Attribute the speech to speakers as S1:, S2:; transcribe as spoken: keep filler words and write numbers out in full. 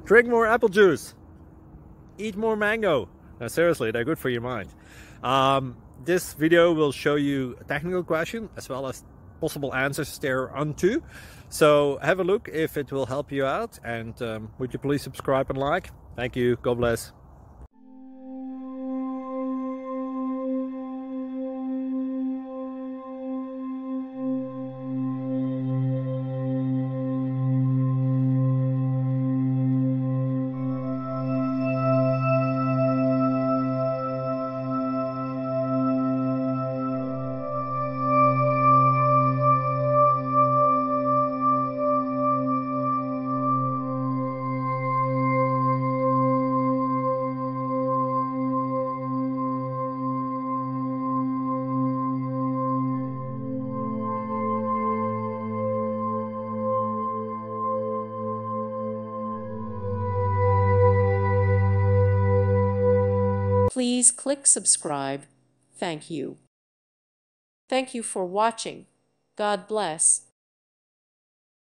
S1: Drink more apple juice. Eat more mango. No, seriously, they're good for your mind. Um, this video will show you a technical question as well as possible answers thereunto. So have a look if it will help you out, and um, would you please subscribe and like? Thank you. God bless.
S2: Please click subscribe. Thank you. Thank you for watching. God bless.